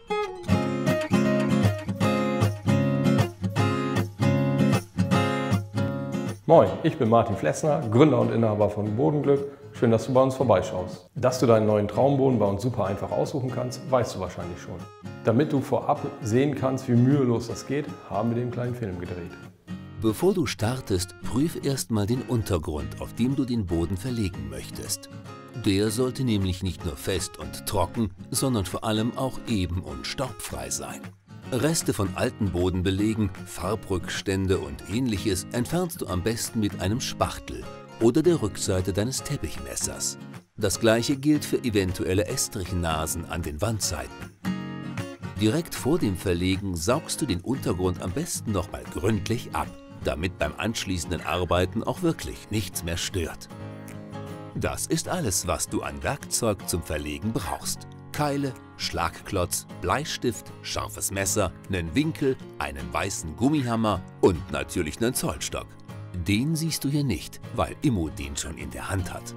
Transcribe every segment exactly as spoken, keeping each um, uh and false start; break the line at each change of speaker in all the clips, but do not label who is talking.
Moin, ich bin Martin Flessner, Gründer und Inhaber von Bodenglück. Schön, dass du bei uns vorbeischaust. Dass du deinen neuen Traumboden bei uns super einfach aussuchen kannst, weißt du wahrscheinlich schon. Damit du vorab sehen kannst, wie mühelos das geht, haben wir den kleinen Film gedreht.
Bevor du startest, prüf erstmal den Untergrund, auf dem du den Boden verlegen möchtest. Der sollte nämlich nicht nur fest und trocken, sondern vor allem auch eben und staubfrei sein. Reste von alten Bodenbelegen, Farbrückstände und ähnliches entfernst du am besten mit einem Spachtel oder der Rückseite deines Teppichmessers. Das gleiche gilt für eventuelle Estrichnasen an den Wandseiten. Direkt vor dem Verlegen saugst du den Untergrund am besten nochmal gründlich ab, damit beim anschließenden Arbeiten auch wirklich nichts mehr stört. Das ist alles, was du an Werkzeug zum Verlegen brauchst. Keile, Schlagklotz, Bleistift, scharfes Messer, einen Winkel, einen weißen Gummihammer und natürlich einen Zollstock. Den siehst du hier nicht, weil Immo den schon in der Hand hat.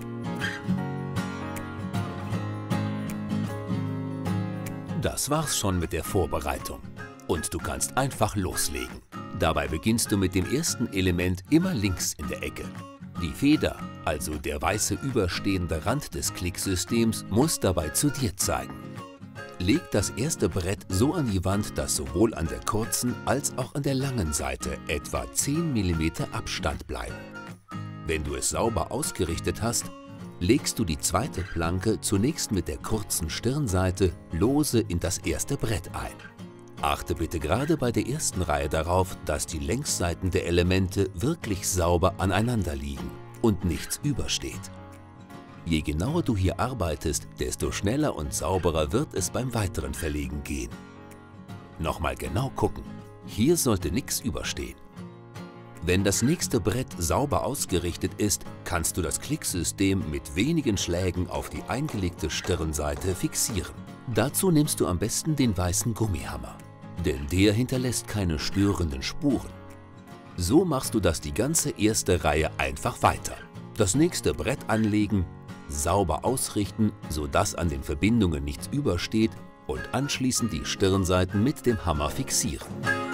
Das war's schon mit der Vorbereitung. Und du kannst einfach loslegen. Dabei beginnst du mit dem ersten Element immer links in der Ecke. Die Feder, also der weiße überstehende Rand des Klicksystems, muss dabei zu dir zeigen. Leg das erste Brett so an die Wand, dass sowohl an der kurzen als auch an der langen Seite etwa zehn Millimeter Abstand bleiben. Wenn du es sauber ausgerichtet hast, legst du die zweite Planke zunächst mit der kurzen Stirnseite lose in das erste Brett ein. Achte bitte gerade bei der ersten Reihe darauf, dass die Längsseiten der Elemente wirklich sauber aneinander liegen und nichts übersteht. Je genauer du hier arbeitest, desto schneller und sauberer wird es beim weiteren Verlegen gehen. Nochmal genau gucken, hier sollte nichts überstehen. Wenn das nächste Brett sauber ausgerichtet ist, kannst du das Klicksystem mit wenigen Schlägen auf die eingelegte Stirnseite fixieren. Dazu nimmst du am besten den weißen Gummihammer, denn der hinterlässt keine störenden Spuren. So machst du das die ganze erste Reihe einfach weiter. Das nächste Brett anlegen, sauber ausrichten, sodass an den Verbindungen nichts übersteht und anschließend die Stirnseiten mit dem Hammer fixieren.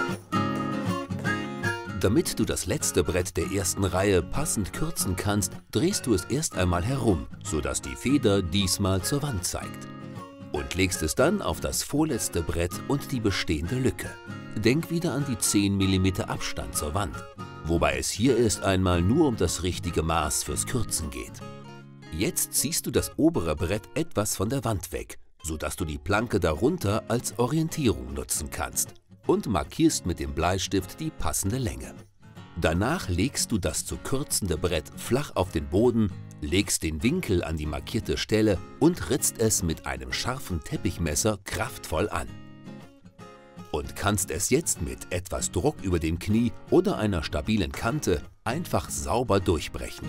Damit du das letzte Brett der ersten Reihe passend kürzen kannst, drehst du es erst einmal herum, sodass die Feder diesmal zur Wand zeigt. Und legst es dann auf das vorletzte Brett und die bestehende Lücke. Denk wieder an die zehn Millimeter Abstand zur Wand, wobei es hier erst einmal nur um das richtige Maß fürs Kürzen geht. Jetzt ziehst du das obere Brett etwas von der Wand weg, sodass du die Planke darunter als Orientierung nutzen kannst und markierst mit dem Bleistift die passende Länge. Danach legst du das zu kürzende Brett flach auf den Boden, legst den Winkel an die markierte Stelle und ritzt es mit einem scharfen Teppichmesser kraftvoll an. Und kannst es jetzt mit etwas Druck über dem Knie oder einer stabilen Kante einfach sauber durchbrechen.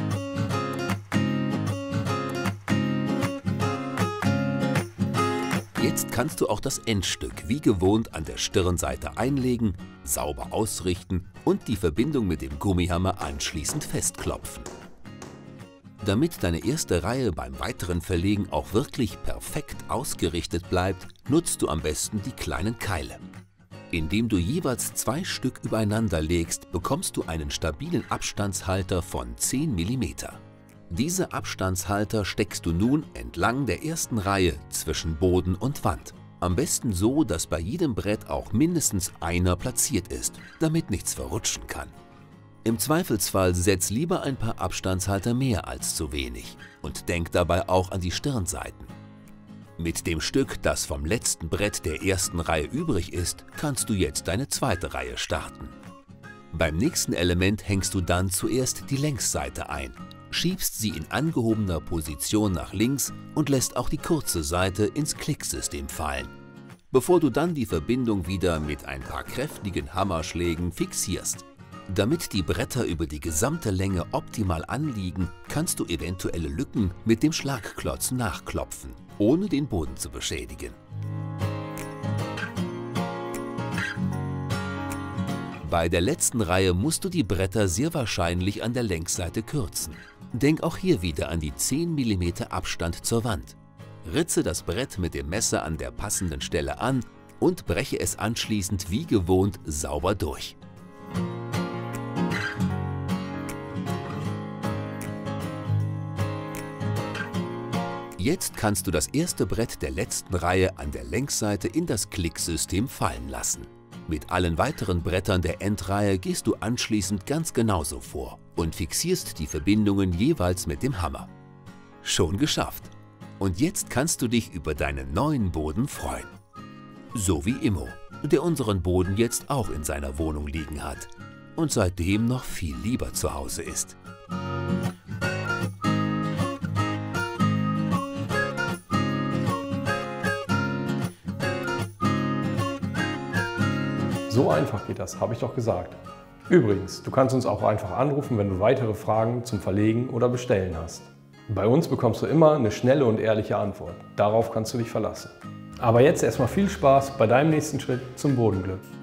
Jetzt kannst du auch das Endstück wie gewohnt an der Stirnseite einlegen, sauber ausrichten und die Verbindung mit dem Gummihammer anschließend festklopfen. Damit deine erste Reihe beim weiteren Verlegen auch wirklich perfekt ausgerichtet bleibt, nutzt du am besten die kleinen Keile. Indem du jeweils zwei Stück übereinander legst, bekommst du einen stabilen Abstandshalter von zehn Millimeter. Diese Abstandshalter steckst du nun entlang der ersten Reihe zwischen Boden und Wand. Am besten so, dass bei jedem Brett auch mindestens einer platziert ist, damit nichts verrutschen kann. Im Zweifelsfall setz lieber ein paar Abstandshalter mehr als zu wenig und denk dabei auch an die Stirnseiten. Mit dem Stück, das vom letzten Brett der ersten Reihe übrig ist, kannst du jetzt deine zweite Reihe starten. Beim nächsten Element hängst du dann zuerst die Längsseite ein, schiebst sie in angehobener Position nach links und lässt auch die kurze Seite ins Klicksystem fallen, bevor du dann die Verbindung wieder mit ein paar kräftigen Hammerschlägen fixierst. Damit die Bretter über die gesamte Länge optimal anliegen, kannst du eventuelle Lücken mit dem Schlagklotz nachklopfen, ohne den Boden zu beschädigen. Bei der letzten Reihe musst du die Bretter sehr wahrscheinlich an der Längsseite kürzen. Denk auch hier wieder an die zehn Millimeter Abstand zur Wand. Ritze das Brett mit dem Messer an der passenden Stelle an und breche es anschließend wie gewohnt sauber durch. Jetzt kannst du das erste Brett der letzten Reihe an der Längsseite in das Klicksystem fallen lassen. Mit allen weiteren Brettern der Endreihe gehst du anschließend ganz genauso vor und fixierst die Verbindungen jeweils mit dem Hammer. Schon geschafft! Und jetzt kannst du dich über deinen neuen Boden freuen. So wie Immo, der unseren Boden jetzt auch in seiner Wohnung liegen hat und seitdem noch viel lieber zu Hause ist.
So einfach geht das, habe ich doch gesagt. Übrigens, du kannst uns auch einfach anrufen, wenn du weitere Fragen zum Verlegen oder Bestellen hast. Bei uns bekommst du immer eine schnelle und ehrliche Antwort. Darauf kannst du dich verlassen. Aber jetzt erstmal viel Spaß bei deinem nächsten Schritt zum Bodenglück.